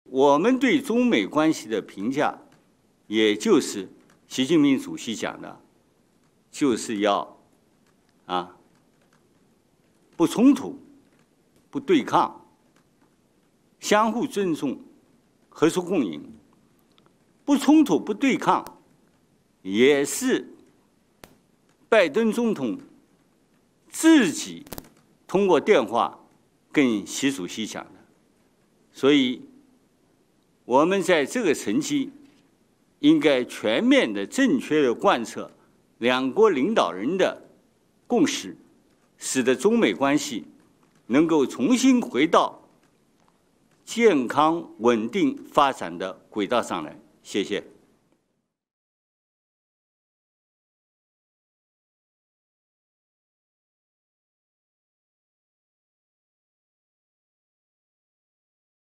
我们对中美关系的评价，也就是习近平主席讲的，就是要不冲突、不对抗，相互尊重、合作共赢。不冲突、不对抗，也是拜登总统自己通过电话跟习主席讲的。所以，我们在这个层级应该全面的、正确的贯彻两国领导人的共识，使得中美关系能够重新回到健康、稳定发展的轨道上来。谢谢。